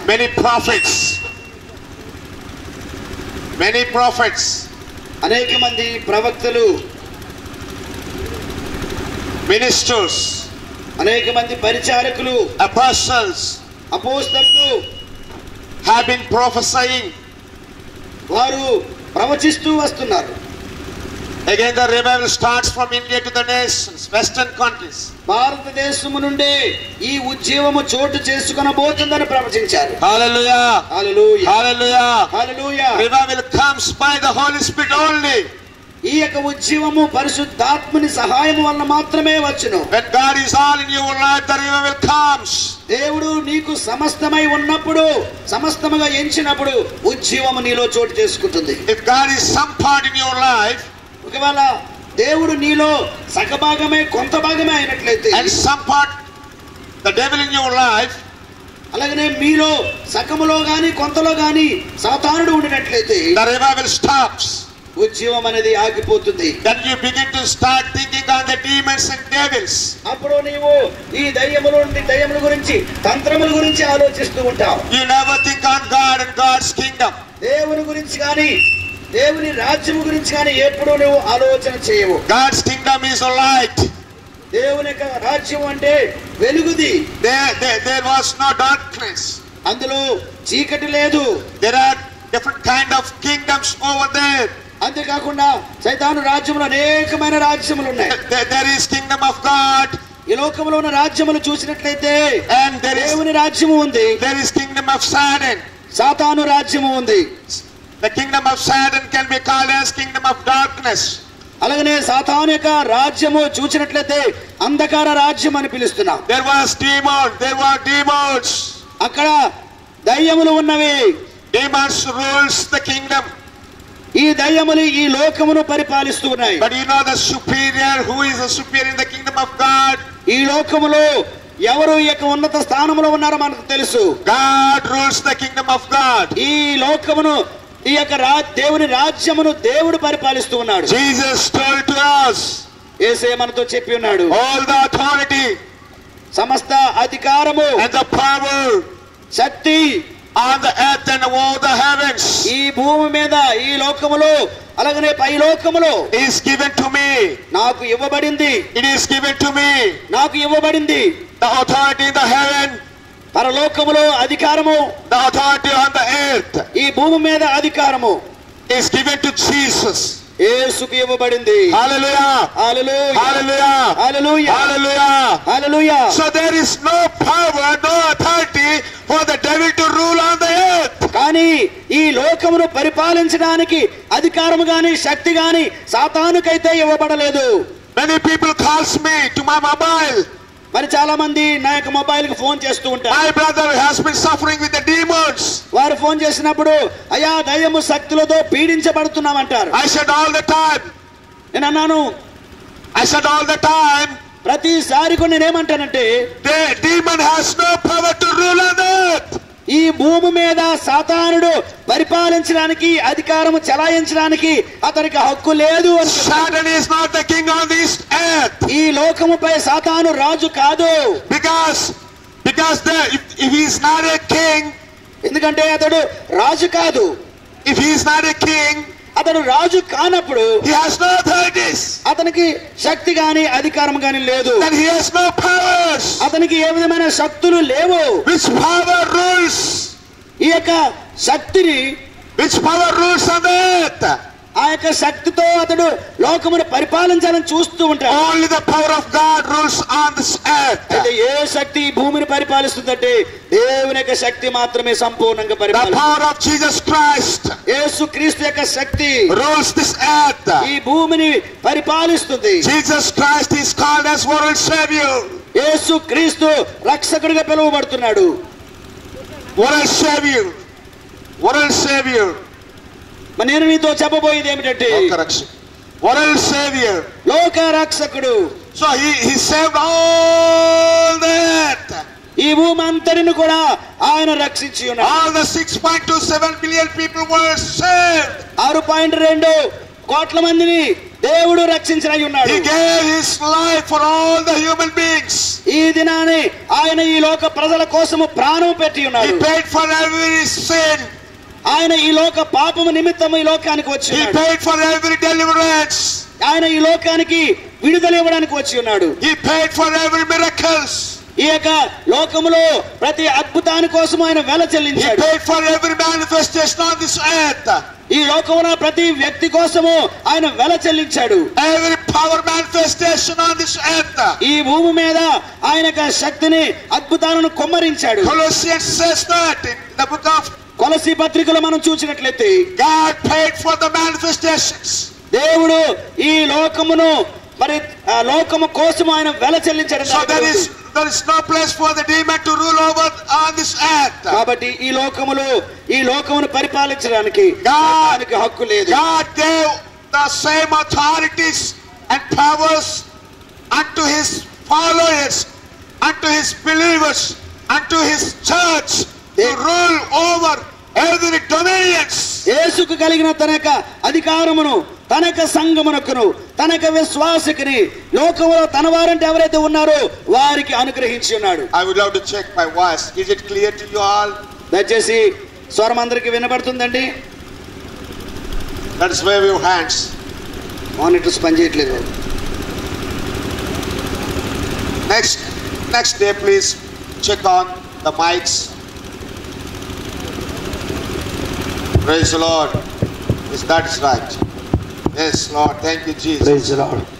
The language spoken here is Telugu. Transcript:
Many prophets. అనేక మంది ప్రవక్తలు, ministers, అనేక మంది పరిచారకులు, apostles అపోస్తలులు have been prophesying. వారు ప్రవచిస్తూ వస్తున్నారు. Again the revival starts from India to the nations, western countries. భారతదేశము నుండి ఈ ఉజ్జీవము చోటు చేసుకొనబోతుందని ప్రవచించారు. Hallelujah. Hallelujah, Hallelujah. Hallelujah. Revival comes by the Holy Spirit only. ఈ యొక్క ఉజ్జీవము పరిశుద్ధాత్మని సహాయం వల్ల మాత్రమే వచ్చును. When God is all in your life, the revival comes. దేవుడు నీకు సమస్తమై ఉన్నప్పుడు, సమస్తముగా ఎంచినప్పుడు ఉజ్జీవము నీలో చోటు చేసుకుంటుంది. If God is some part in your life, ఒకవేళ దేవుడు నీలో సగభాగమే కొంత భాగమే అయినట్లయితే, and some part the devil in your life, అలాగనే మీలో సగములో గాని కొంతలో గాని సాతానుడు ఉండినట్లయితే the revival stops. ఉజ్జీవం అనేది ఆగిపోతుంది. Then you begin to start thinking on the demons and devils. అప్పుడు నీవు ఈ దయ్యముల గురించి, తంత్రముల గురించి ఆలోచిస్తూ ఉంటావు. You never think on God and God's kingdom. దేవుని గురించి కానీ, దేవుని రాజ్యము గురించి కానీ ఎప్పుడు నువ్వు ఆలోచన చేయవు. God's kingdom is a light. దేవుని యొక్క రాజ్యం అంటే వెలుగుది. There was no darkness. అందులో చీకటి లేదు. There are different kind of kingdoms over there. అంతేకాకుండా సైతాను రాజ్యములు అనేకమైన రాజ్యములు ఉన్నాయి. There is kingdom of God. ఈ లోకంలో ఉన్న రాజ్యములు చూసినట్లయితే And దేవుని రాజ్యము ఉంది, there is kingdom of Satan. సాతాను రాజ్యము ఉంది. The kingdom of Satan can be called as kingdom of darkness. అలాగనే సాతాను యొక్క రాజ్యము చూసినట్లయితే అంధకార రాజ్యం అని పిలుస్తున్నాం. There were demons. అక్కడ దయ్యములు ఉన్నవి. Demons rules the kingdom. ఈ దయ్యములు ఈ లోకమును పరిపాలిస్తూ ఉన్నాయి. But you know the superior, who is the superior in the kingdom of God? ఈ లోకములో ఎవరు ఈ యొక్క ఉన్నత స్థానంలో ఉన్నారో మనకు తెలుసు. God rules the kingdom of God. ఈ లోకమును, ఈ యొక్క దేవుని రాజ్యమును దేవుడు పరిపాలిస్తూ ఉన్నాడు. Jesus told to us, యేసయ్య మనతో చెప్పి ఉన్నాడు, all the authority సమస్త అధికారము and the power Shakti on the earth and above the heavens ఈ భూమి మీద, ఈ లోకములో, అలాగనే పై లోకములో is given to me. నాకు ఇవ్వబడింది. It is given to me. నాకు ఇవ్వబడింది. The authority in the heaven, పరలోకములో అధికారము, the authority on the earth ఈ భూమి మీద అధికారము is given to Jesus. యేసుకు ఇవ్వబడింది. Hallelujah. Hallelujah, Hallelujah. Hallelujah, Hallelujah. Hallelujah. So there is no power, no authority for the devil to rule on the earth. కానీ ఈ లోకమును పరిపాలించడానికి అధికారము గాని శక్తి గాని సాతానుకైతే ఇవ్వబడలేదు. Many people calls me to my mobile. మరి చాలా మంది నా యొక్క మొబైల్ కి ఫోన్ చేస్తూ ఉంటారు. My brother has been suffering with the demons. వారు ఫోన్ చేసినప్పుడు అయ్యా దయ్యము శక్తులతో పీడించబడుతున్నామంటారు. I said all the time. నేను అన్నాను, ప్రతిసారి కూడా నేనేమంటానంటే, the demon has no power to rule on the earth. ఈ భూమి మీద సాతానుడు పరిపాలించడానికి, అధికారము చెలాయించడానికి అతనికి హక్కు లేదు అని. Satan is not the king on this earth. ఈ లోకముపై సాతాను రాజు కాదు. Because if he is not a king, ఎందుకంటే అతడు రాజు కాదు. if he is not a king, అతడు రాజు కానప్పుడు he has no authorities. అతనికి శక్తి గాని అధికారం గాని లేదు. Then he has no powers. అతనికి ఏ విధమైన శక్తులు లేవు. Which power rules? ఈ యొక్క శక్తిని, Which power rules on the earth? ఆ యొక్క శక్తితో అతడు లోకమును పరిపాలించాలని చూస్తూ ఉంటాడు. Only the power of God rules on this earth. అయితే ఏ శక్తి ఈ భూమిని పరిపాలిస్తుందంటే దేవుని యొక్క శక్తి మాత్రమే సంపూర్ణంగా The పరిపాలిస్తుంది. power of Jesus Christ యేసుక్రీస్తు యొక్క శక్తి rules this earth. ఈ భూమిని పరిపాలిస్తుంది. Jesus Christ is called as world savior. యేసుక్రీస్తు రక్షకుడిగా పిలువబడుతున్నాడు. World savior. World savior. మరి నేను నీతో చెప్పబోయేది ఏమిటంటే, world savior. లోక రక్షకుడు. So he saved all the earth. ఈ భూమి అంతటిని కూడా ఆయన రక్షించి ఉన్నాడు. All the 6.27 billion people were saved. 6.2 కోట్ల మందిని దేవుడు రక్షించనై ఉన్నాడు. He gave his life for all the human beings. ఈ దినాన్ని ఆయన ఈ లోక ప్రజల కోసము ప్రాణం పెట్టి He ఉన్నాడు. paid for every sin. ఆయన ఈ లోక పాపము నిమిత్తము ఈ లోకానికి వచ్చి He ఉన్నాడు. paid for every deliverance. ఆయన ఈ లోకానికి విడుదల ఇవ్వడానికి వచ్చి ఉన్నాడు. He paid for every miracles. ఈ యొక్క లోకములో ప్రతి అద్భుతాని కోసం ఆయన వెల He చెల్లించాడు. paid for every manifestation on this earth. ఈ లోకమున ప్రతి వ్యక్తి కోసము ఆయన వెల చెల్లించాడు. Every power manifestation on this earth. ఈ భూమి మీద ఆయన యొక్క శక్తిని అద్భుతాలను కొమ్మరించాడు. Colossians says that in the book of కొలసీ పత్రికలో మనం చూసినట్లయితే God paid for the manifestations. దేవుడు ఈ లోకమును మరి ఆ లోకము కోసం ఆయన వెల చెల్లించాడు. So there is no place for the demon to rule over on this earth. కాబట్టి ఈ లోకమును పరిపాలించడానికి God- దానికి హక్కు లేదు. God gave the same authorities and powers unto his followers, unto his believers, unto his church to rule over every dominions. యేసుకు కలిగిన తన యొక్క అధికారమును తన యొక్క సంఘమునకును తన యొక్క విశ్వాసకుని లోకములో తన వారంటే ఎవరైతే ఉన్నారో వారికి అనుగ్రహించి ఉన్నాడు. I would love to check my voice. Is it clear to you all? దయచేసి స్వరం అందరికి వినబడుతుందండి. Let us wave your hands. Monitors పనిచేయట్లేదు. Next day, please check on the mics. Praise the Lord. Yes, that is right. Yes, Lord. Thank you, Jesus. Praise the lord.